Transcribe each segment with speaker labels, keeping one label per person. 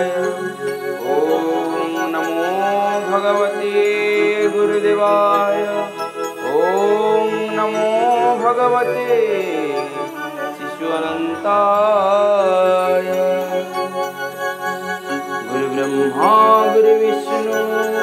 Speaker 1: ओम नमो भगवते गुरुदेवाय। ओम नमो भगवते शिशु अनंताय। गुरु ब्रह्मा गुरु विष्णु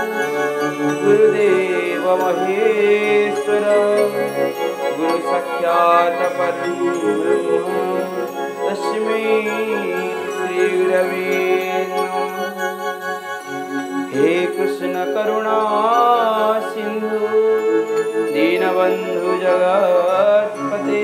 Speaker 1: गुरुदेव महेश्वर। गुरु साक्षात् परब्रह्म तस्मै श्री गुरवे नमः। हे कृष्ण करुणा सिंधु दीनबंधु जगत्पते।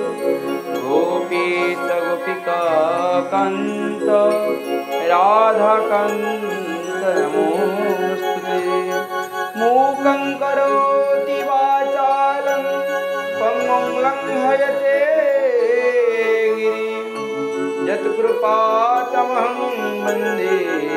Speaker 1: गोपीश गोपिका कांत राधा कांत नमोस्तुते। मूकं करोति वाचालं पंगुं लंघयते गिरिं। यत्कृपातमहं वन्दे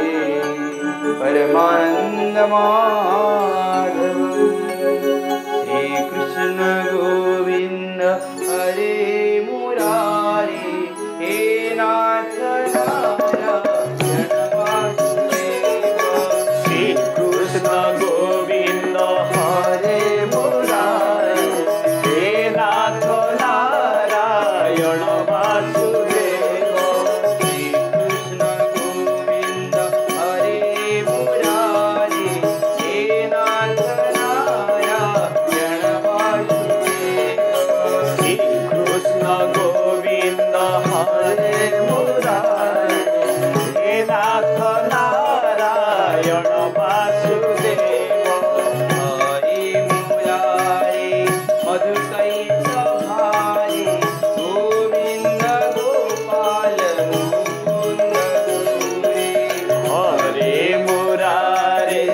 Speaker 1: परमानन्दमाधवम्। श्रीकृष्ण गोविंद हरे मुरारी। हे नाथ नारायण वासुदेव।
Speaker 2: श्रीकृष्ण गोविंद हरे मुरारी। हे नाथ नारायण वासुदेव।
Speaker 1: श्रीकृष्ण गोविंद हरे मुरारी। हे नाथ नारायण वासुदेव।
Speaker 2: श्रीकृष्ण गोविंद हरे मुरारी। हे नाथ नारायण वासुदेव।
Speaker 1: हरे मुरारी मधुकैटभ भारी। गोविंद गोपाल मुकुंद गौरी।
Speaker 2: हरे मुरारे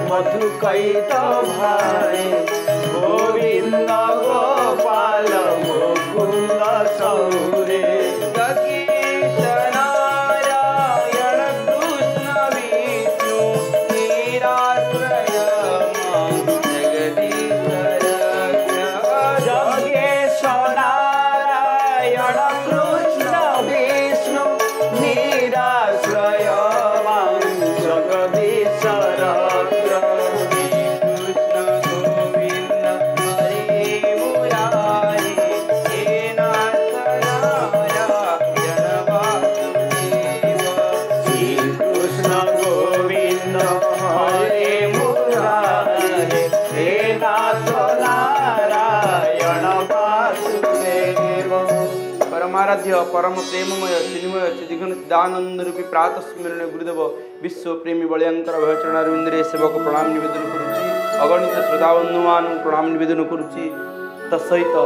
Speaker 2: मधुकैटभारे। गोविंद गोपाल मुकुंद सौरे।
Speaker 1: जगदीश नारायण कृष्ण विष्णु निराश्रय मां जगदीश रक्ष।
Speaker 2: जगेश नारायण कृष्ण विष्णु निराश्रय मां जगदीश रक्ष।
Speaker 1: कृष्ण गोविंद हरे मुरारी। हे नाथ नारायण वासुदेव।
Speaker 2: श्रीकृष्ण गोविंद हरे मुरारे। हे नाथ नारायण वासुदेव।
Speaker 1: परमाराध्य परम प्रेममय चिन्मय चिदिघन चिदानंद रूपी प्रातः स्मरण गुरुदेव विश्व प्रेमी बलियांकर भयचरणारिंद्रे सेवक प्रणाम निवेदन करुच्ची। अगणित श्रोताबंधु मान प्रणाम निवेदन करुच्ची। तत्सहित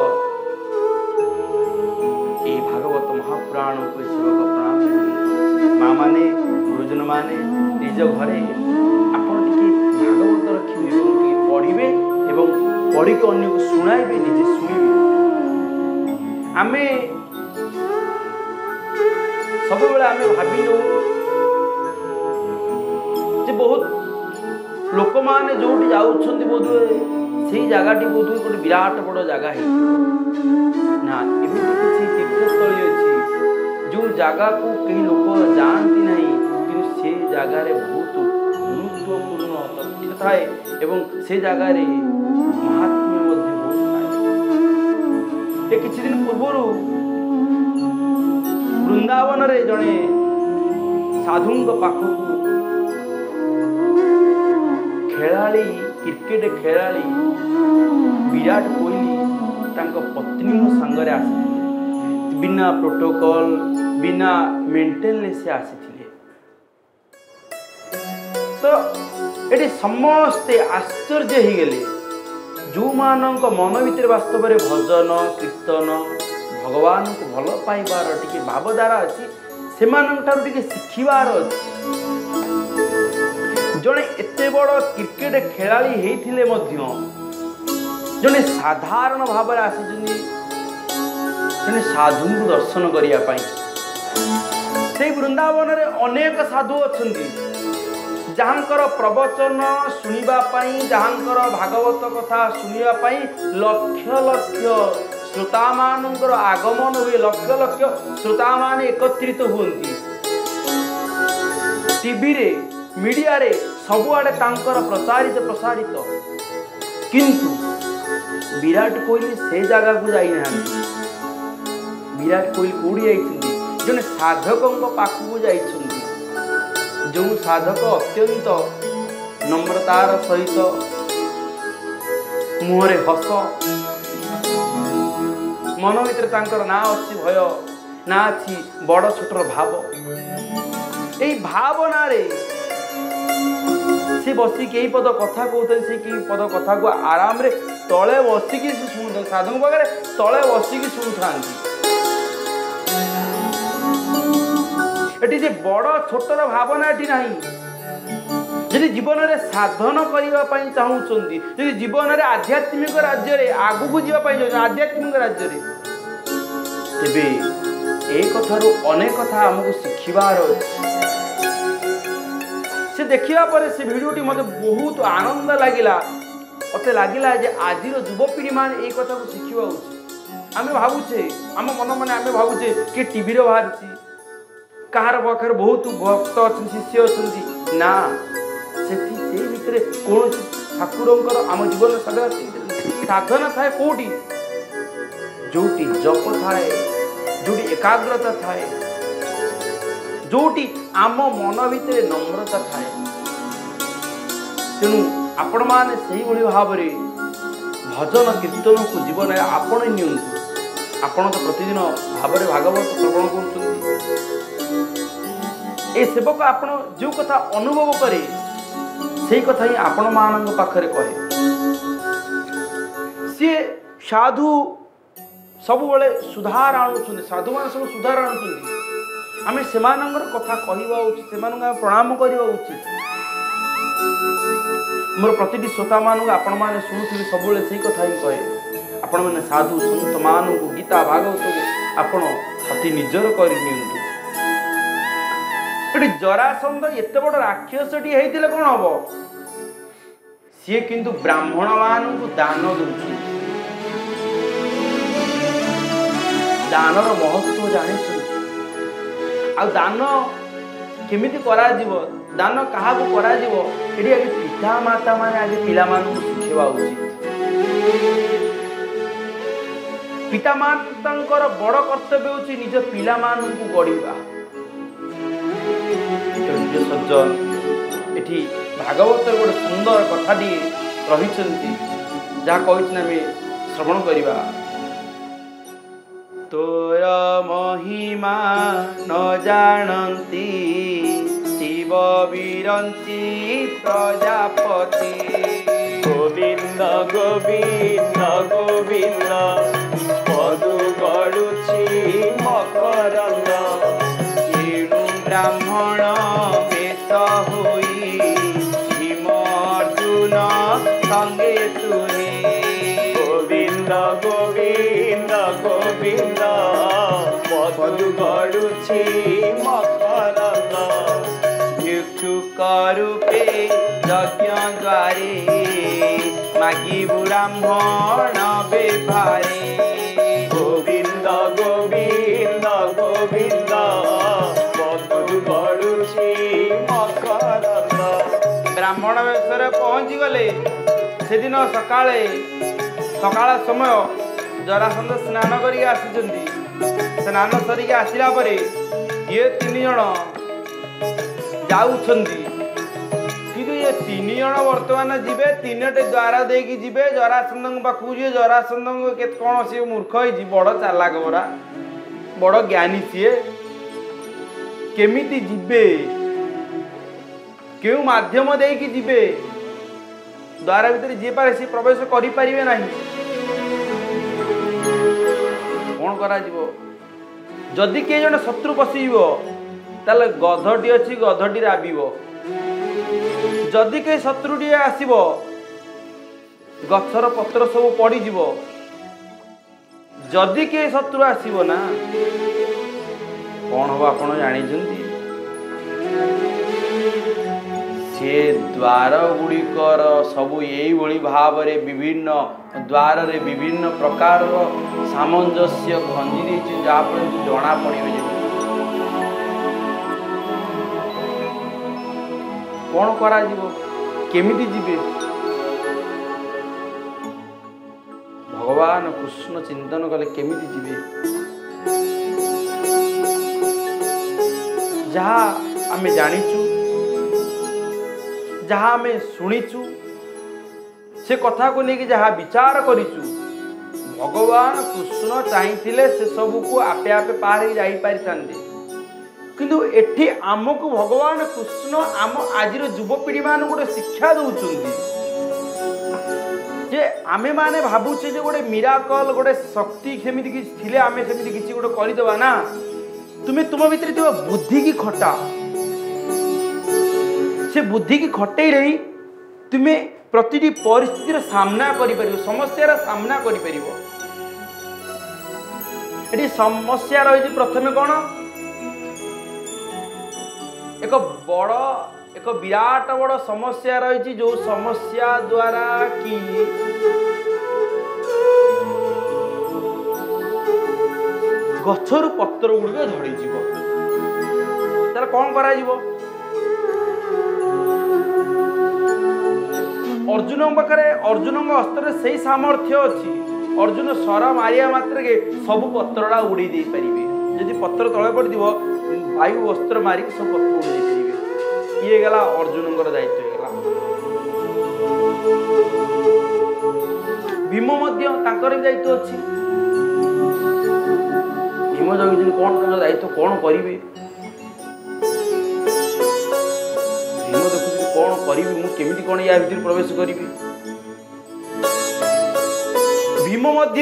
Speaker 1: ये भागवत महापुराण को सेवक प्रणाम निवेदन करुच्ची। माँ माने गुरुजन माने निज घरे आपण टिके भागवत रखिबे एवं टिके पढ़िबे एवं पढ़िक अन्य को सुनाइबे निजे सुनिबे। आमे सब बेले आमे भाबी लो जे बहुत लोक माने जोटी जाउछन्ति बोधुए सेही जगहटी बोधुए गोटे विराट बड़ जगह है ना। एमिति किछि तीर्थस्थली अछि जो जगह को कहीं लोक जानती नहीं कि से जगह रे बहुत महत्वपूर्ण तथ्य थाए एवं से जगह रे महात्म्य मध्ये बहुत थाए। ए किछि दिन पूर्वरु वृंदावन रे जणे साधुंक पाखकु खेलाड़ी क्रिकेट खेलाड़ी विराट कोहली तांको पत्नी संगरे आसिथिले। बिना प्रोटोकॉल बिना मेंटेनेंस से आसिथिले। तो एटी समस्ते आश्चर्य हो गले जो मानक मन भीतर वास्तव में भजन कीर्तन भगवान को भल पाइबार टिके भावधारा अच्छी से शिखिबार अच्छी। जड़े एत बड़ क्रिकेट खेलाड़ी होते जड़े साधारण भाव आसी जड़े साधु को दर्शन करने से वृंदावन में अनेक साधु अच्छा जहाँकर प्रवचन शुणापी जहाँकर भागवत कथा शुणापी लक्ष लक्ष श्रोता मानकर आगमन हुए लक्ष लक्ष श्रोता मान एकत्रित हुंती टीवी रे मीडिया रे सबुआड़े तांकर प्रसारित किंतु विराट कोहली से जगह को जाई ना। विराट कोहली कौड़ी जाइछन्ति जने साधकों पाखक जाइछन्ति जो साधक अत्यंत नम्रतार सहित मुहरे हस मन भीतर तांकर ना अच्छी भय ना अच्छी बड़ छोटर भाव यही भावना रे सी बसी कई पद कथा कहते से कई पद कथा को आराम रे तले बसिकी शुणुता साधु पाखे तले बसिकी शुणुता एटी जे बड़ छोटर भावना एटी नहीं। यदि जीवन में साधन करने चाहूँगी यदि जीवन में आध्यात्मिक राज्य रे आगु को जावाई आध्यात्मिक राज्य रे तेबे ए कथारू अनेक कथा आमको शिखिबार से देखिया पर से भिडियोटी मत बहुत आनंद लगिला मत लगिला जे आजिर युवपीढ़ी मान ए कथा को शिखिबा उचित। आमे भाबुचे आम मन मन आमे भाबुचे कि टीवी रे बाहरची कहार पाखर बहुत भक्त अच्छे शिष्य अच्छी ना से भितर कौन ठाकुर आम जीवन साधना थाए कौटी जोटी जप थाए जोटी एकाग्रता थाए जोटी आम मन भितर नम्रता थाए तेणु आपण मैंने से भाव में भजन कीर्तन को जीवन में आपण नियंतु। आपण तो प्रतिदिन भाव में भागवत श्रवण कर सेवक आपण जो कथा अनुभव करे से कथा ही आपण मान पाखरे कहे सी साधु सब बड़े सुधार आणुछन साधु मान सब सुधार आणुछन आमे सेमानंगर कथा कहवा उचित से प्रणाम करवा उचित। मोर प्रतिटी श्रोता मान आपण मैंने शुणुवे सब से कथा ही कहे आपण मैंने साधु संत मान को गीता भागवत को आपण अति निजर कर जरासंध एत बड़ राक्षसटी होते कौन हम सी किंतु ब्राह्मण मान दान दौर दानर महत्व जानी आ दान केमी करा दान क्या ये आगे पिता माता माने आगे पिला शिखेवा उचित। पिता माता बड़ कर्तव्य होची निज पिला मानू गढ़ा। सज्जन एठी भागवत गोटे सुंदर कथाटी रही जहाँ कही श्रवण करवा तोर महिमा न जानती शिव विरंती प्रजापति
Speaker 2: गोविंद गोविंद गोविंद पदु गड़ुछि मकरंद
Speaker 1: ब्राह्मण वेश होई भीम अर्जुन संगे तुहे
Speaker 2: गोविंद गोविंद गोविंद पदु गड़ुछि मकरंद
Speaker 1: भिक्षुक रूपे यज्ञ द्वारे मागी ब्राह्मण बेभारे
Speaker 2: गोविंद गोविंद गोविंद
Speaker 1: ब्राह्मण वेश पहुँची गले से दिन सकाळे सकाळ समय जरासंध स्नान करी स्नान सरिक आसला परे ये तीन जन जाउछंती किंतु ये तीन जन वर्तमान जीवे तीनटे द्वारा देकी जीवे जरासंध पाखु जी जरासंध के कौन सी मूर्ख होई बड़ चालाक बरा बड़ ज्ञानी सी केमिति जीवे क्यों माध्यम देकी जीवे द्वारा भीतर जी पारे सी प्रवेश करि परिबे नाही कौन करा जीवो जदि के जन शत्रु पशिबो ताले गधटी अछि गधटी राबिबो जदि के शत्रुटी आसीबो गछर पत्र सब पड़ी जीवो जदि के शत्रु आसीबो ना कौन हम आपण जानी से द्वार गुड़िकर सबू यही भाव में विभिन्न द्वार रे विभिन्न प्रकार सामंजस्य खंजी जहाँफल जना पड़े कौन करा जीवो केमिति जीवे भगवान कृष्ण चिंतन कले केमिति जीवे जहाँ आमे जानिचु जहाँ आमे सुनिचु से कथा को लेकिन जहाँ विचार करिचु भगवान कृष्ण चाहिए से सबू को आपे आपे पार ही जाई पारि थांते किंतु एठी आमको भगवान कृष्ण आम आज युवपीढ़ी मान गोटे शिक्षा दौरान जे आमे माने भावुचे जे गोटे मिराकल गोटे शक्ति सेमिति किछि थिले आमे सेमिति किछि गोटे करिदबा ना तुमे तुम भीतर थिबा बुद्धि की खटा से बुद्धि की खटई रही तुमे प्रतिटी परिस्थितिर सामना करि परिबो समस्यार सामना करि परिबो एटी समस्या रही प्रथमे कौन एक बड़ एक विराट बड़ समस्या रही जो समस्या द्वारा कि गछर पत्र गुड़िक झड़ी तार कौन करा अर्जुन पाखे अर्जुन हस्तर से सामर्थ्य अच्छी अर्जुन स्वर मारिया मात्र के सब पत्रटा उड़े दे पारे जदि पत्र तले पड़ वायु अस्त्र मारिक सब पत्र उड़े पारे ये गला अर्जुन दायित्व गला भीम दायित्व अच्छी भीम जगह कौन दायित्व कौन करेंगे भीम देखुच कौन करी मुझे कौन या भीतर प्रवेश करी भीम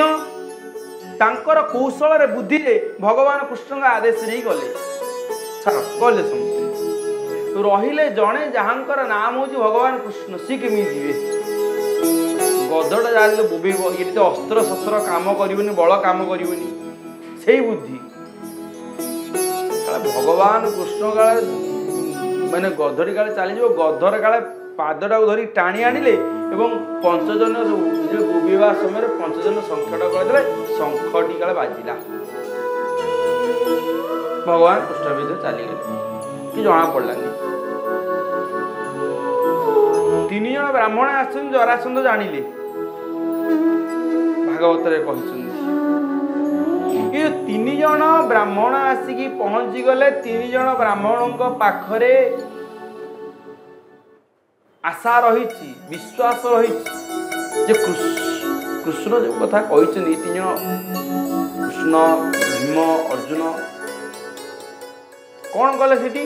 Speaker 1: कौशल रे बुद्धि रे भगवान कृष्ण का आदेश नहीं गले गले समझे रहिले जड़े जहाँकर नाम हूँ भगवान कृष्ण सी केमी जीवे गधटा जाले बोबेब ये तो अस्त्र शस्त्र काम करनी बल काम करनी से बुद्धि भगवान कृष्ण काले माने गधरी काले चली गधर काले पादटा धरी टाणी आनिले एवं पंचजन जो बोबा समय पंचजन शंखटा करदे शंखटी काले बाजिला भगवान कृष्ण विधि चलीगले कि जना पड़लानी तीन जन ब्राह्मण आसन जरासंध जानिले भागवत ये तीन जन ब्राह्मण आसिकी पहुंची गले तीन जन ब्राह्मण पाखरे आशा रही विश्वास रही कृष्ण जो कथा कहते तीन जन कृष्ण भीम अर्जुन कौन कले सेठी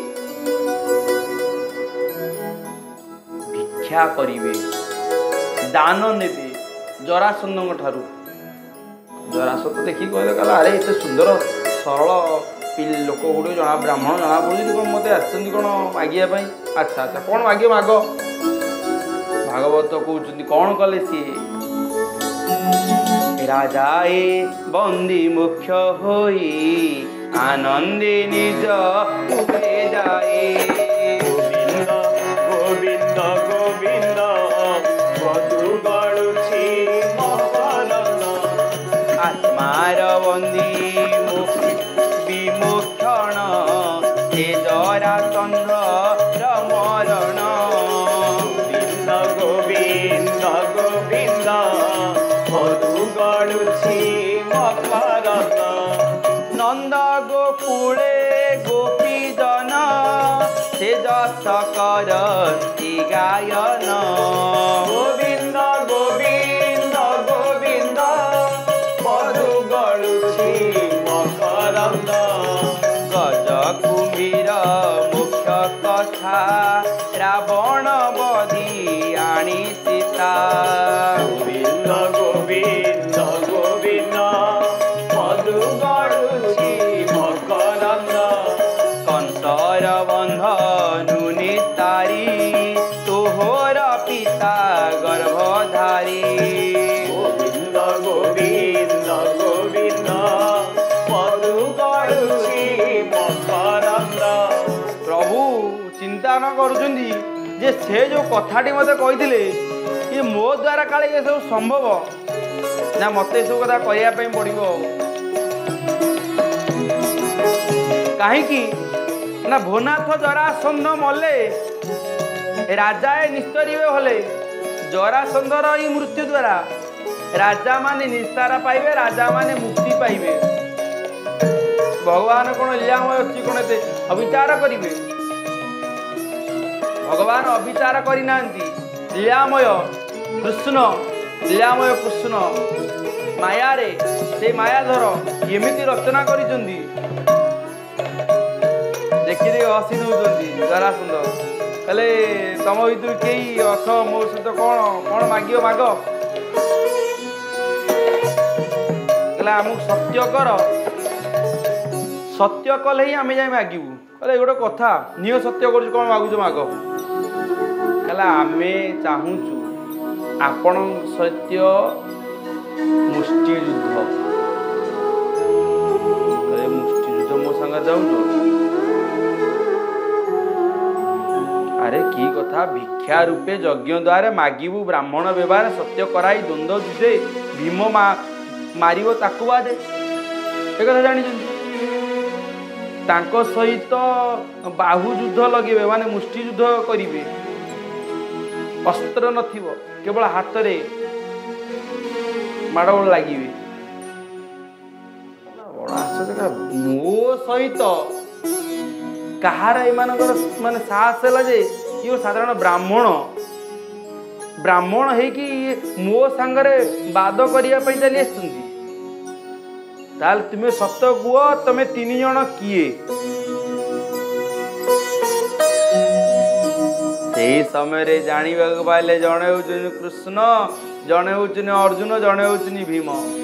Speaker 1: भिक्षा करिवे दान नेबे जरासंध ठारू जरासंध देखी कहले कहला अरे एते सुंदर सरल लोक गुड़े जना ब्राह्मण जना पड़ी कौन मत आसुँच कौन मागिया अच्छा अच्छा कौन मागे माग भागवत कहते कौन कले सी राजाए बंदी मुख्य होई आनंदे निज उबे जाए
Speaker 2: गोविंद गोविंद गोविंद मधु गड़ुछि महानंद
Speaker 1: आत्मार बंदी विमुक्षण हे जरासंध मरण
Speaker 2: गोविंद गोविंद मधु गड़ुछि महानंद
Speaker 1: नंद गोकुले गोपी जन से जस करती गायन
Speaker 2: गोविंद गोविंद गोविंद मधु गड़ुछि मकरंद
Speaker 1: गज कुम्भीर मुख्य कथा रावण बधी आनी सीता
Speaker 2: गोविंद गोविंद गोविंद मधु गड़ुछि मकरंद
Speaker 1: कंसर बंधनु निस्तारी तोहर पिता गर्भधारी
Speaker 2: गोविंद गोविंद गोविंद मधु गड़ुछि मकरंद
Speaker 1: प्रभु चिंता न करुचंदी जे से जो कथाटी मते कहिथिले ये मो द्वारा काले ये सब संभव ना मते सब कथा करिया पई पड़िबो काहे कि ना भोनाथ जरासंध मले राजाए निस्तरीय हले जरासंधर ही मृत्यु द्वारा राजा माने निस्तारा पाइबे, राजा माने मुक्ति पाइबे। भगवान कौन लीलामय अच्छी कौन एते अविचार करिवे? भगवान अविचार करिना लीलामय कृष्ण, लीलामय कृष्ण माया रे से मायाधर एमिति रचना करिसंदी। देखि दे हसी दउचंदी जरासंध कहले तम भितर केही अछ मो सहित कौन कौन मागियो माग। कहला आमु सत्य कर, सत्य कले ही आमे जाए मागिबू। कहले गोटे कथा नियो सत्य कर कौन मागुछ माग। कहला आमे चाहूचु आपण सत्य मुष्टि युद्ध। कहले मुष्टि युद्ध मो संग जाऊचो? अरे की कथा भिक्षा रूपे यज्ञ द्वारा मागिबू ब्राह्मण व्यवहार सत्य कराई द्वंद्व जुझे भीम मारिबो ताकू बादे ए कथा जानि तांको सहित बाहु युद्ध लगे माने मुष्टि युद्ध करिवे। अस्त्र नथिबो केवल हाथ रे माडोल लागिवे। बड़ा आश्चर्य मो सहित कहार एमानकर माने साहस है जे ये साधारण ब्राह्मण ब्राह्मण है कि मो सांगरे वाद करिया पई चली आछुंती। ताल तुमे सत्य कुह तमे तीन जण किए? सेही समय रे जानिबा पाइले जणे होउछन कृष्ण, जणे होउछन अर्जुन, जणे होउछन भीम।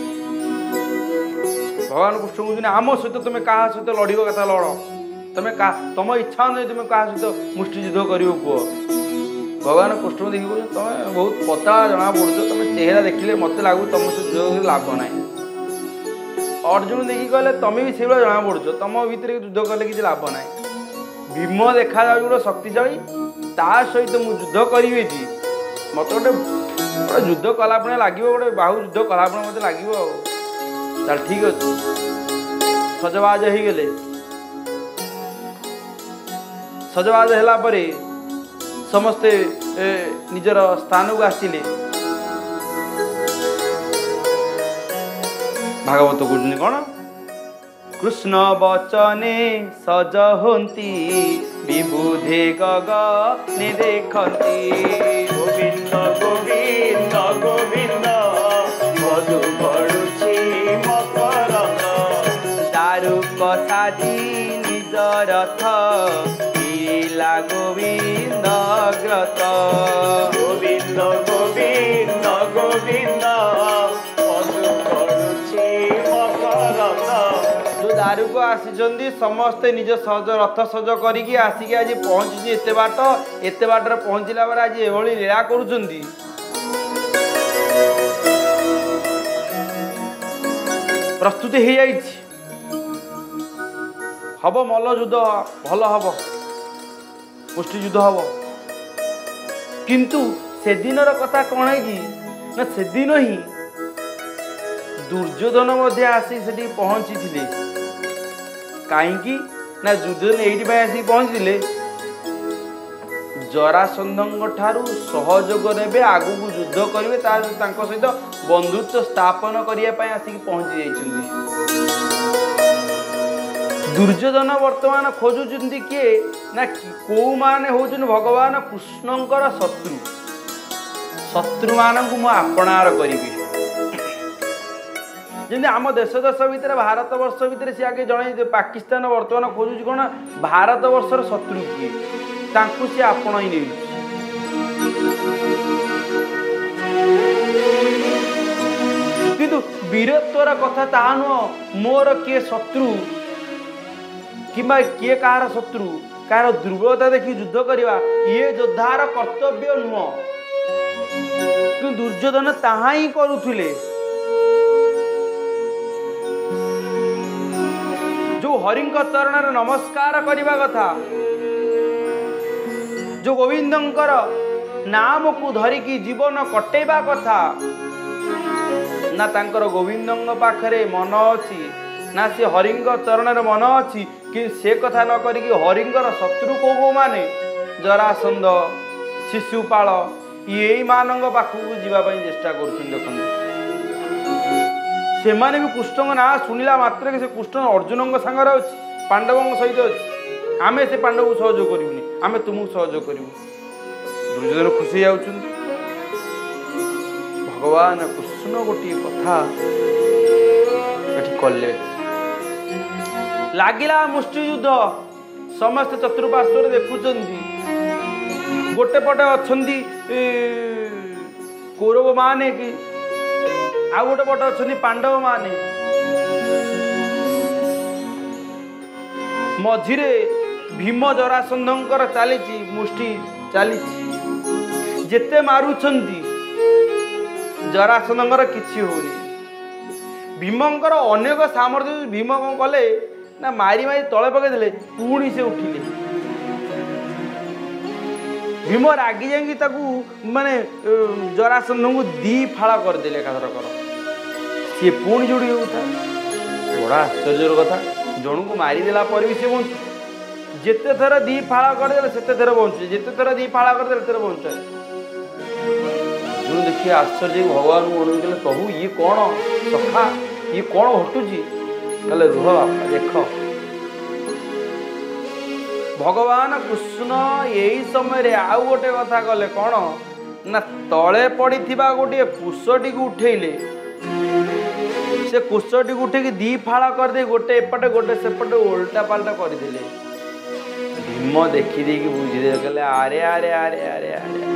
Speaker 1: भगवान कृष्ण कहउछन आम सहित तुमे कहा सहित लड़िबो कथा लड़, तमे का तुम इच्छा नहीं तुम क्या सहित मुष्टि युद्ध कर भगवान कृष्ण देखी बोले तुम बहुत पतला जना पड़ुच, तुम चेहरा देखिले मत लगू तुम से लाभ ना। अर्जुन देखी कहले तुम भी से जना पड़ुच, तुम भितर युद्ध कले किसी लाभ ना। भीम देखा जाए गोटे शक्तिशाली ता सहित मुझ युद्ध करी मत गोटे युद्ध कलापणे लगे गोटे बाहु युद्ध कलापणे मत लगे। चल ठीक अच्छे सजबाज हो गले। सजबाज है परे समस्ते निजर स्थान को आसिले। भागवत कहते कौन कृष्ण बचने सज होती विबुधे गगने देखती।
Speaker 2: गोविंद गोविंद गोविंद मधु पड़ुछि मकरंद।
Speaker 1: दारुक साजी निज रथ लीला गोविंद ग्रत।
Speaker 2: गोविंद गोविंद गोविंद मधु पड़ुछि मकरंद।
Speaker 1: जो दारुक आसी समस्ते निज सज रथ सज करिकी आसिक आज पहुँची एते बाट पहुँचला पर आज एभली लीला करुचंदी। प्रस्तुति हो जाइए हम मल्ल युद्ध भल हम मुष्टि युद्ध हम किंतु से दिन कथा कौन है कि ना से दिन ही दुर्योधन आसी से पहुंची कहीं ना दुर्योधन ये आसिक पहुंची जरासंध ठारू सहयोग ने आगू युद्ध करेंगे सहित बंधुत्व स्थापन करने आसिक पहुंची जाइछन्ति। दुर्योधन वर्तमान खोजुचंती किए ना कौ माने होचन भगवान कृष्णंकर शत्रु। शत्रु मानक मु आपणार करी जमी आम देश भितर भारत वर्ष भितर सी आगे जन पाकिस्तान वर्तमान खोजुच कौन भारत वर्षर शत्रु किए तांकु सी आपण ही नहीं। किंतु वीरत्वर कथा ता नुह मोर किए शत्रु किंबा किए कहार शत्रु कहार दुर्बलता देखी युद्ध करवा ये योद्धार कर्तव्य नुह। कि दुर्योधन ताहा ही करुथिले। जो हरिंक चरण नमस्कार करने कथा जो गोविंदंकर नाम को धरिकी जीवन कटेबा कथा ना तांकर गोविंदंग पाखरे मन अच्छी ना सी हरिंग चरण मन अच्छी कि से कथा न करिकी हरिंगर शत्रु को माने जरासंध शिशुपाल यही मानक पाखक जावाई चेष्टा कर देखते से भी कृष्ण ना शुणिला मात्र से कृष्ण अर्जुन सांगे अच्छी पांडवों सहित अच्छी आम से पांडव सहयोग करूनी आम तुमको सहयोग करूँ दुर्योधन खुशी जाऊँ भगवान कृष्ण गोटे कथा कले लगिला मुष्टियुद्ध समस्त चतुर्पार्श्व देखुं गोटे पटे अच्छा कौरव माने कि आ गोटे पटे अच्छा पांडव माने मझिरे भीम जरासंधंकर चली मुष्टि चली जेते मारुछंती जरासंधंकर किछि होनी भीमंकर अनेक सामर्थ्य भीम कौन कले ना मारी मारी तले पकईदे पुणी से उठिले भीम रागी जा माने जरासंध को दी फाड़ा करदे एकाथरकर सी पुणी जोड़ी होता बड़ा आश्चर्य कथा जन को मारिदेला पर भी सी बचु जिते थर दी फाड़ा करदे से थर बचुचे जिते थर दी फाड़ा करदे तेरे बचुचे जो देखिए आश्चर्य भगवान को अनुकूल प्रभु ये कौन सखा ये कौन हटुची कहले रुह बापा देख भगवान कृष्ण यही समय आउ गोटे कथा कले कौन ना तले पड़ी गोटे कुशटी को उठेले से कुशटी को उठे दी फाड़ा करदे गोटे एपटे गोटे सेपटे उल्टा पाल्टा करदे भीम देखी बुझीदे कहले आरे आरे आरे आरे आरे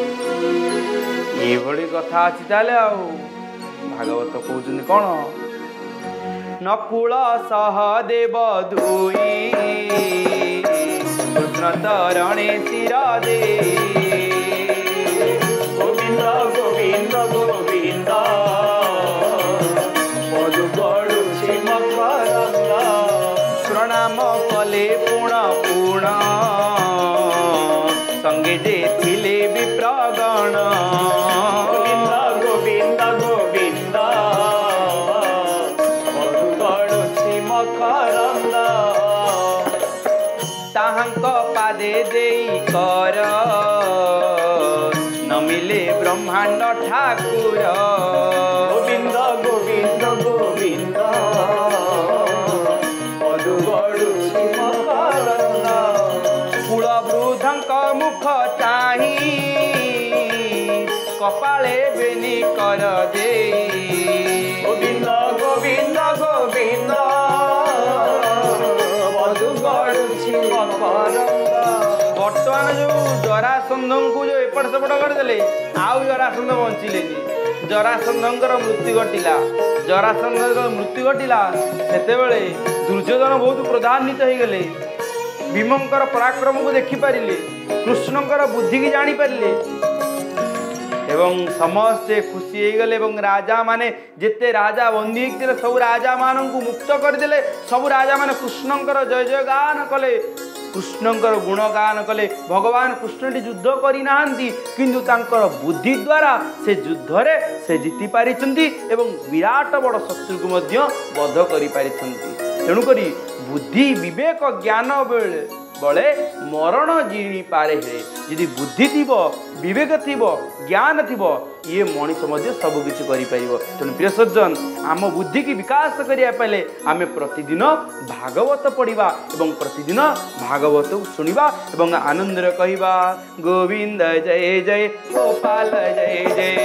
Speaker 1: ये कथा अच्छी ताले भागवत कहते कौन नकुल सहदेव दुई कृष्ण तरणे तीर दे
Speaker 2: गोविंद गोविंद गोविंद मधुगढ़ुछि मकरंद
Speaker 1: प्रणाम कले पुण पुण संगे जे थिले विप्रगण
Speaker 2: गोविंद गोविंद गोविंद मधुगढ़ुछि मकरंद ताहंक पादे देई कर नमिले ब्रह्मांड ठाकुर गोविंद गोविंद गोविंद मधुगढ़ुछि मकरंद
Speaker 1: कुलवृद्धंक मुख चाही कपाले बेनी कर दे
Speaker 2: गोविंद गोविंद गोविंद मधुगढ़ुछि मकरंद
Speaker 1: बर्तमान जो जरासंध को जो एपट सेपट करदे आउ जरासंध बंचिले जरासंधर मृत्यु घटिला जरासंधर मृत्यु घटिला से दुर्योधन बहुत क्रोधान्वित हो गले भीमंकर पराक्रम को देखिपारे कृष्णंकर बुद्धि की जानीपारे एवं समस्ते खुशी हो गले राजा माने जिते राजा बंदी सब राजा मान मुक्त करदे सब राजा माने कृष्णंकर जय जय गान कले कृष्णंकर गुणगान कले भगवान कृष्णटी युद्ध करना किंतु तांकर बुद्धि द्वारा से युद्ध रे से जीति पारिछंती एवं विराट बड़ शत्रु को मध्य वध करि पारिछंती तेणुक बुद्धि विवेक ज्ञान बले मरण जीणी पारे हे यदि बुद्धि थी विवेक थी ज्ञान थी ये मनीष सब किसी करें तेणु प्रिय सज्जन आम बुद्धि की विकास करने आम प्रतिदिन भागवत पढ़ा और प्रतिदिन भागवत शुणा और आनंद कहवा गोविंद जय जय गोपाल जय जय